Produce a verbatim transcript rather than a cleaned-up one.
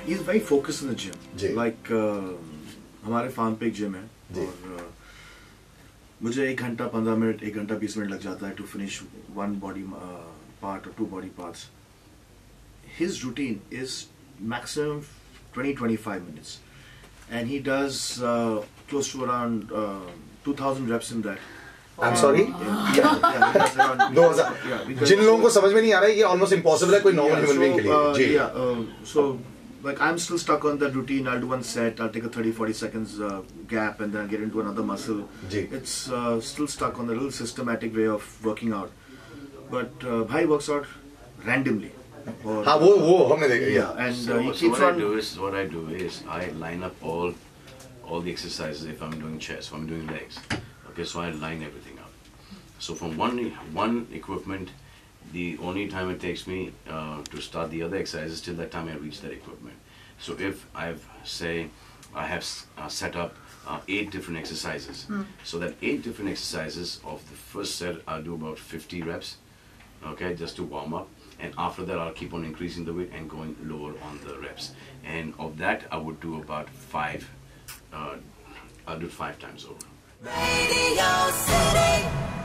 He's very focused in the gym. Like uh, हमारे farm पे एक gym है और uh, मुझे एक घंटा पंद्रह मिनट एक घंटा बीस मिनट लग जाता है to finish one body uh, part or two body parts. His routine is maximum twenty to twenty-five minutes, and he does uh, close to around uh, two thousand reps in that. I'm sorry. Yeah, yeah, that's around. दो हज़ार. जिन लोगों को समझ में नहीं आ रहा है, ये almost impossible है कोई normal human being के लिए. जी. Yeah. Uh, so, like I'm still stuck on that routine. I'll do one set. I'll take a thirty to forty seconds uh, gap, and then I'll get into another muscle. Ji. It's uh, still stuck on the little systematic way of working out. But uh, Bhai works out randomly. Or, हाँ वो वो हमने देखा. Yeah. And so, uh, he so keeps what on. I do is what I do is I line up all all the exercises if I'm doing chest, if I'm doing legs. Okay, so I line everything up. So from one one equipment, the only time it takes me uh, to start the other exercises till that time I reach that equipment. So if I've say I have uh, set up uh, eight different exercises, mm. so that eight different exercises of the first set I'll do about fifty reps, okay, just to warm up, and after that I'll keep on increasing the weight and going lower on the reps. And of that I would do about five. Uh, I'll do it five times over. Radio City.